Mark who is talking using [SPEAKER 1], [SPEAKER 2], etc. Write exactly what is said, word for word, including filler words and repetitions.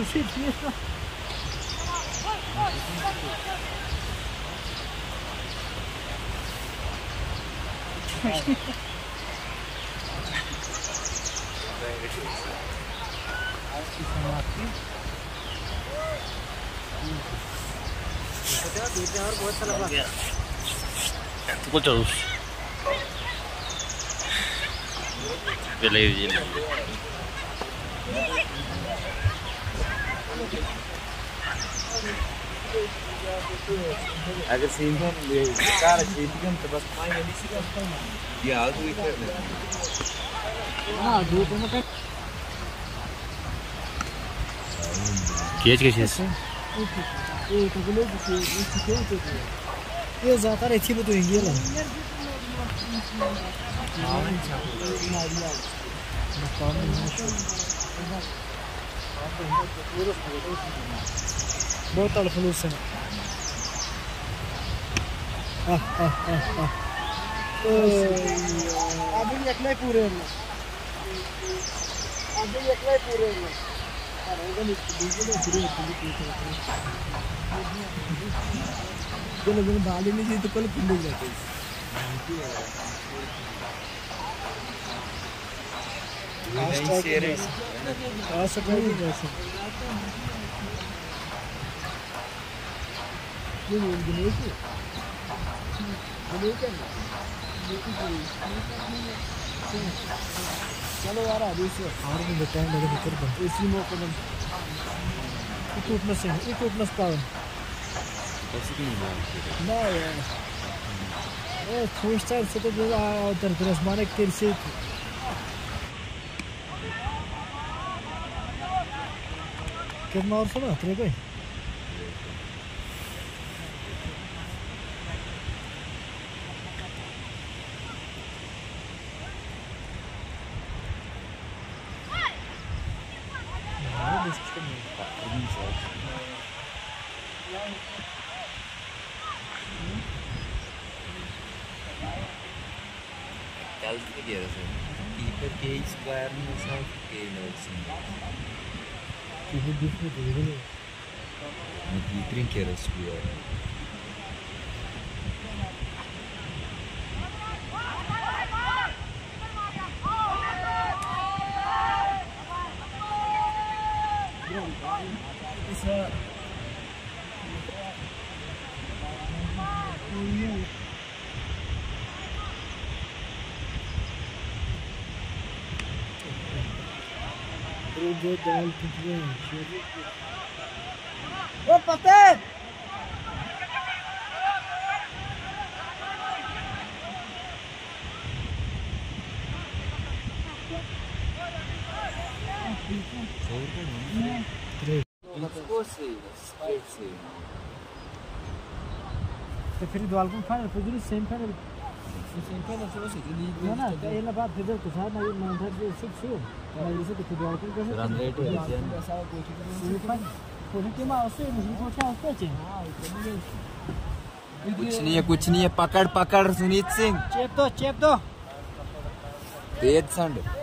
[SPEAKER 1] खुशी थी और बहुत सारा लगा
[SPEAKER 2] कुछ और beleza
[SPEAKER 3] अगर सीधे कार सीधे तो बस पाएंगे नहीं सीधा ये आग हुई कर
[SPEAKER 1] हां धूप में पे
[SPEAKER 2] केज के चीज
[SPEAKER 1] ये तो बोलो कि ये ये ज्यादा अच्छी बात होगी ये बहुत अल्फलूस है अभी एकले पूरे अभी एकले पूरे चलो जब डाली नहीं तो कल खुल जाते
[SPEAKER 3] नहीं शेर है
[SPEAKER 1] आ सकता है जैसे ये इंग्लिश है इंग्लिश है चलो यार अभी से और भी टाइम लगे निकल कर इसी मौके में टूटने से ये टूटने से पावन
[SPEAKER 3] ऐसे भी नहीं
[SPEAKER 1] ना यार ए थ्री स्टार से तो जो उधर ग्रेस माने किरसी कितना और सुना तेरे को
[SPEAKER 3] Calcula que era assim. E para que isso, claro, não sabe porque não é assim.
[SPEAKER 1] ये different है ये
[SPEAKER 3] Aqui trinqueira subir.
[SPEAKER 1] इसका जो दाल पिछले ओ पते तो फिर दाल को फाइनल फिर सेम फाइनल सेम फाइनल से वैसे ना ना ये ना बात फिर तो साथ ना ये मान था जो सिक्स हो ना ये से तो दाल को कैसे
[SPEAKER 3] रन रेट है
[SPEAKER 1] ऐसा कोई कोई के मां से मुझे को क्या होता है हां
[SPEAKER 3] कुछ नहीं है कुछ नहीं है पकड़ पकड़ सुनीत सिंह
[SPEAKER 1] चेप दो चेप दो
[SPEAKER 3] तेज संड